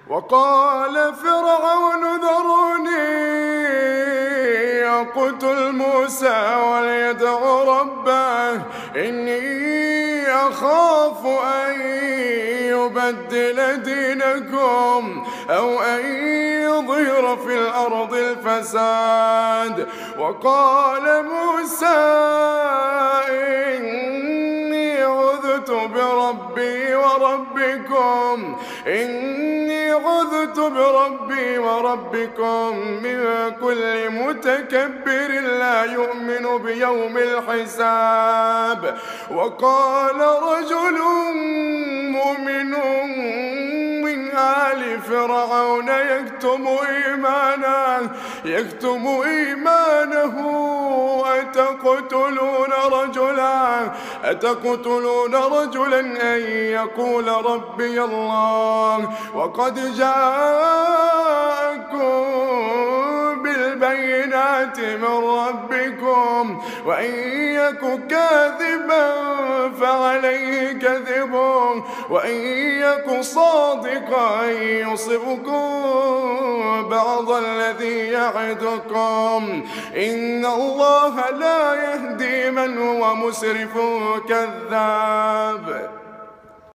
وقال فرعون ذروني يقتل موسى وليدع ربه إني أخاف أن يبدل دينكم أو أن يظهر في الأرض الفساد. وقال موسى إني عذت بربي وربكم من كل متكبر لا يؤمن بيوم الحساب. وقال رجل مؤمن من آل فرعون يكتم إيمانه أتقتلون رجلا أن يقول ربي الله وقد جاءكم بالبينات من ربكم وإن يك كاذبا فعليه كذبه وإن يك صادقا يصبكم بعض الذي يعدكم إن الله لا يهدي من هو مسرف كذاب.